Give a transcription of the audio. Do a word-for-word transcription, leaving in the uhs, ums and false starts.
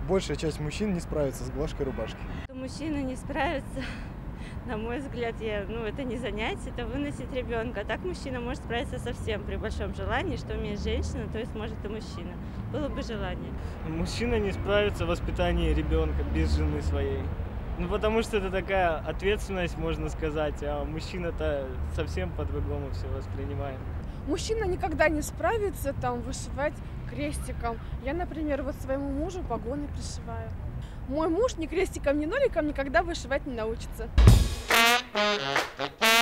большая часть мужчин не справится с глажкой рубашки. Мужчина не справится, на мой взгляд, я, ну, это не занятие, это выносить ребенка. А так мужчина может справиться со всем при большом желании, что умеет женщина, то есть может и мужчина. Было бы желание. Мужчина не справится в воспитании ребенка без жены своей. Ну, потому что это такая ответственность, можно сказать, а мужчина-то совсем по-другому все воспринимает. Мужчина никогда не справится там вышивать крестиком. Я, например, вот своему мужу погоны пришиваю. Мой муж ни крестиком, ни ноликом никогда вышивать не научится.